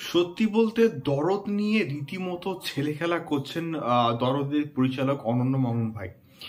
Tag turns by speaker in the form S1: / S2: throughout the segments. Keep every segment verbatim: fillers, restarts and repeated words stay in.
S1: সত্যি বলতে দরদ নিয়ে রীতিমতো ছেলে খেলা করছেন আহ, দরদের পরিচালক অনন্য মামুন ভাই।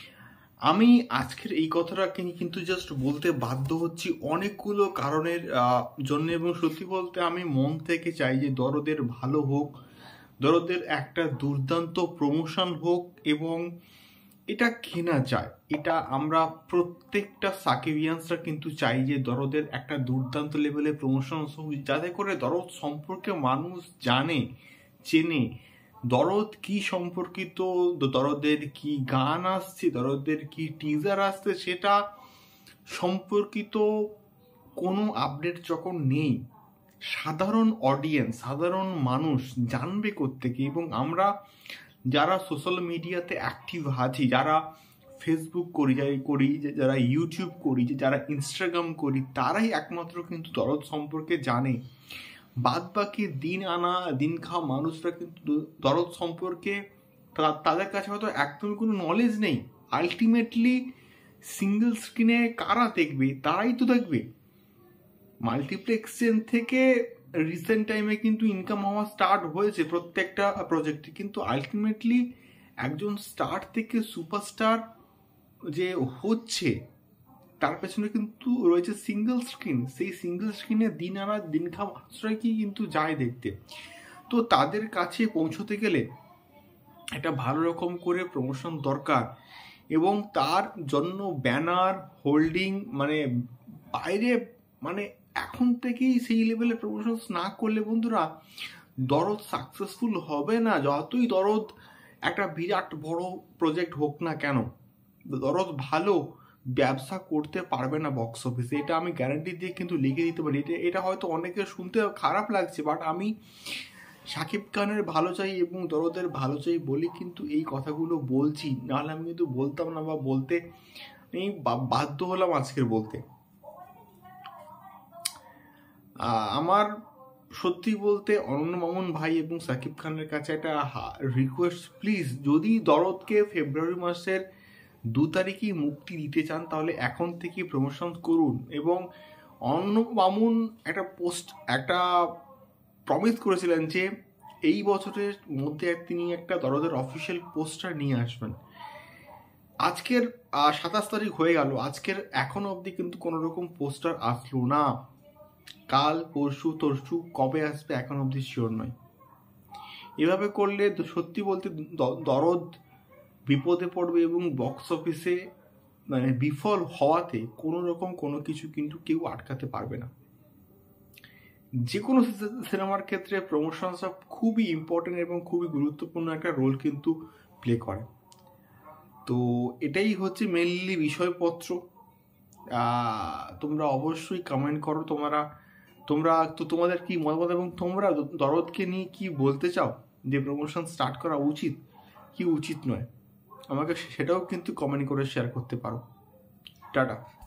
S1: আমি আজকের এই কথাটা কি- কিন্তু জাস্ট বলতে বাধ্য হচ্ছি অনেকগুলো কারণের আহ, জন্য, এবং সত্যি বলতে আমি মন থেকে চাই যে দরদের ভালো হোক, দরদের একটা দুর্দান্ত প্রমোশন হোক, এবং এটা কেনা যায়, এটা আমরা প্রত্যেকটা সাকিবিয়ান্সরা কিন্তু চাই যে দরদের একটা দুর্দান্ত লেভেলে প্রমোশন হোক, যাতে করে দরদ সম্পর্কে মানুষ জানে, চেনে দরদ কি সম্পর্কিত, দরদের কি গান আসছে, দরদের কি টিজার আসছে, সেটা সম্পর্কিত কোনো আপডেট যখন নেই, সাধারণ অডিয়েন্স, সাধারণ মানুষ জানবে কোত্থেকে? এবং আমরা যারা সোশ্যাল মিডিয়াতে অ্যাক্টিভ আছি, যারা ফেসবুক করি, যাই করি, যে যারা ইউটিউব করি, যে যারা ইনস্টাগ্রাম করি, তারাই একমাত্র কিন্তু দরদ সম্পর্কে জানে। বাদ বাকি দিন আনা দিন খাওয়া মানুষরা কিন্তু দরদ সম্পর্কে তা- তাদের কাছে হয়তো একদমই কোনো নলেজ নেই। আলটিমেটলি সিঙ্গেল স্ক্রিনে কারা দেখবে? তারাই তো দেখবে। মাল্টিপ্লেক্সের থেকে রিসেন্ট টাইমে কিন্তু ইনকাম হওয়া স্টার্ট হয়েছে প্রত্যেকটা প্রজেক্টে, কিন্তু আলটিমেটলি একজন স্টার থেকে সুপারস্টার যে হচ্ছে, তার পেছনে কিন্তু রয়েছে সিঙ্গেল স্ক্রিন। সেই সিঙ্গেল স্ক্রিনে দিন আনা দিন খাওয়া মানুষরাই কি কিন্তু যায় দেখতে। তো তাদের কাছে পৌঁছতে গেলে একটা ভালো রকম করে প্রমোশন দরকার, এবং তার জন্য ব্যানার হোল্ডিং, মানে বাইরে, মানে এখন থেকেই সেই লেভেলে প্রমোশন না করলে বন্ধুরা দরদ সাকসেসফুল হবে না। যতই দরদ একটা বিরাট বড় প্রজেক্ট হোক না কেন, দরদ ভালো ব্যবসা করতে পারবে না বক্স অফিসে, এটা আমি গ্যারান্টি দিয়ে কিন্তু লিখে দিতে পারি। এটা এটা হয়তো অনেকের শুনতে খারাপ লাগছে, বাট আমি শাকিব খানের ভালো চাই এবং দরদের ভালো চাই বলি কিন্তু এই কথাগুলো বলছি, নাহলে আমি কিন্তু বলতাম না, বা বলতে আমি বা- বাধ্য হলাম আজকের বলতে। আহ, আমার সত্যি বলতে অনন্য মামুন ভাই এবং সাকিব খানের কাছে একটা রিকোয়েস্ট, প্লিজ যদি দরদকে ফেব্রুয়ারি মাসের দু তারিখেই মুক্তি দিতে চান, তাহলে এখন থেকে প্রমোশন করুন। এবং অনন্য মামুন একটা পোস্ট, একটা প্রমিস করেছিলেন যে এই বছরের মধ্যে তিনি একটা দরদের অফিসিয়াল পোস্টার নিয়ে আসবেন। আজকের সাতাশ তারিখ হয়ে গেল, আজকের এখনো অবধি কিন্তু কোনো রকম পোস্টার আসলো না। কাল পরশু তরশু কবে আসবে এখন অবধি শিওর নয়। এভাবে করলে তো সত্যি বলতে দ- দরদ বিপদে পড়বে, এবং বক্স অফিসে মানে বিফল হওয়াতে কোনো রকম কোনো কিছু কিন্তু কেউ আটকাতে পারবে না। যে কোনো সিনেমার ক্ষেত্রে প্রমোশনসটা খুবই ইম্পর্টেন্ট এবং খুবই গুরুত্বপূর্ণ একটা রোল কিন্তু প্লে করে। তো এটাই হচ্ছে মেনলি বিষয়পত্র। আহ, তোমরা অবশ্যই কমেন্ট করো, তোমরা তোমরা তো তোমাদের কি মতামত, এবং তোমরা দরদকে নিয়ে কি বলতে চাও, যে প্রমোশন স্টার্ট করা উচিত কি উচিত নয়, আমাকে সেটাও কিন্তু কমেন্ট করে শেয়ার করতে পারো। টাটা।